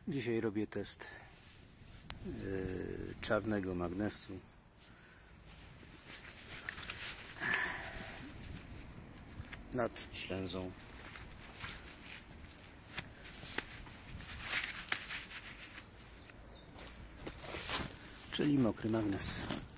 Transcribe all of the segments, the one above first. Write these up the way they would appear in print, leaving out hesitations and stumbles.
Dzisiaj robię test czarnego magnesu nad ślęzą. Czyli mokry magnes.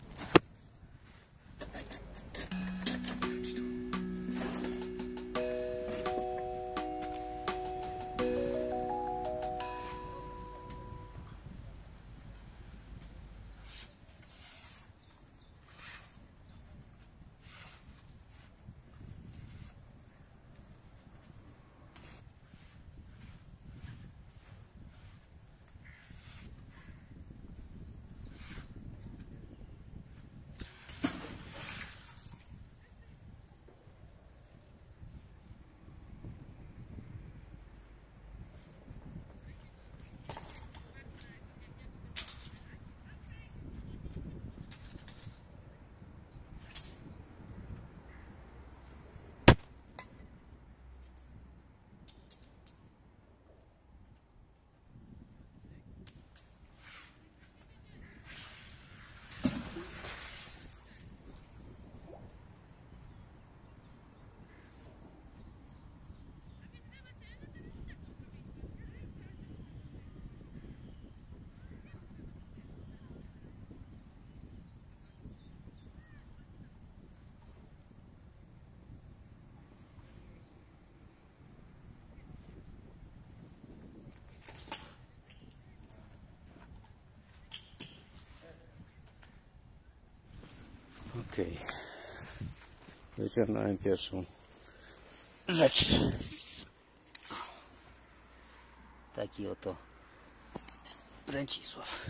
Okej. Wyciągnąłem pierwszą rzecz. Taki oto Bręcisław.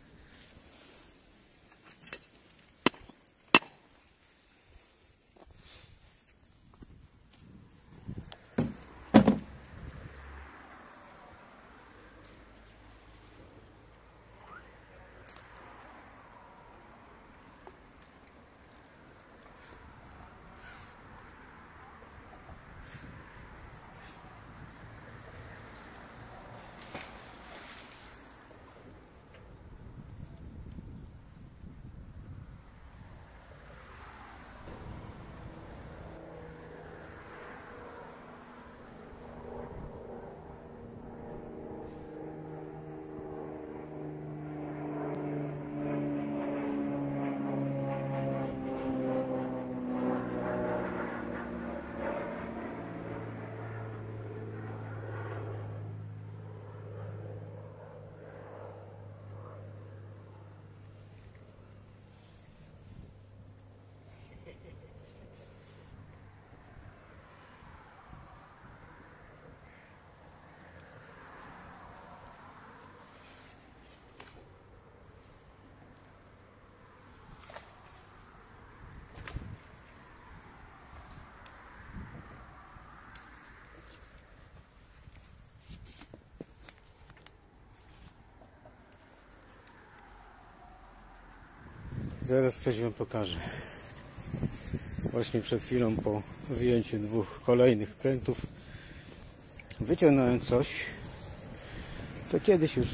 Zaraz coś wam pokażę. Właśnie przed chwilą po wyjęciu dwóch kolejnych prętów wyciągnąłem coś, co kiedyś już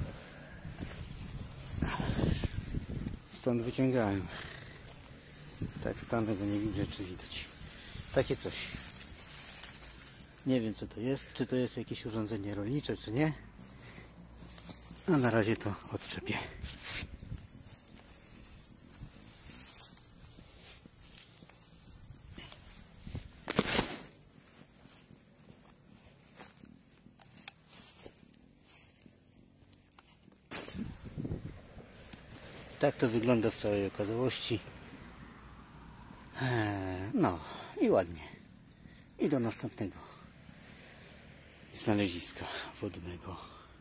stąd wyciągałem. Tak stanę, bo nie widzę, czy widać. Takie coś. Nie wiem, co to jest, czy to jest jakieś urządzenie rolnicze, czy nie. A na razie to odczepię. Tak to wygląda w całej okazałości. No i ładnie. I do następnego znaleziska wodnego.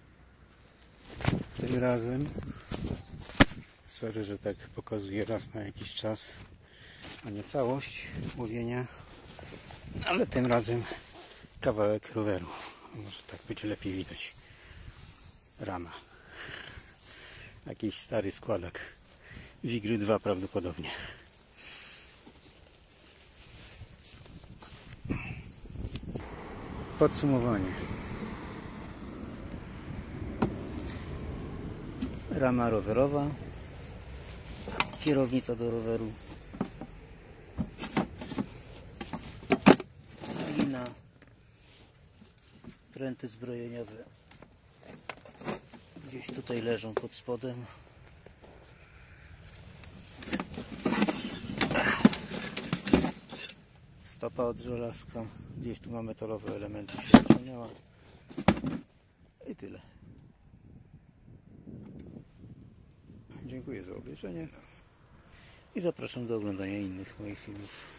Tym razem, sorry, że tak pokazuję raz na jakiś czas, a nie całość łowienia, ale tym razem kawałek roweru. Może tak będzie lepiej widać. Rama. Jakiś stary składak. Wigry 2 prawdopodobnie. Podsumowanie. Rama rowerowa, kierownica do roweru, lina, pręty zbrojeniowe gdzieś tutaj leżą pod spodem. Stopa od żelazka, gdzieś tu ma metalowe elementy, się wyciągnęła. I tyle. Dziękuję za obejrzenie i zapraszam do oglądania innych moich filmów.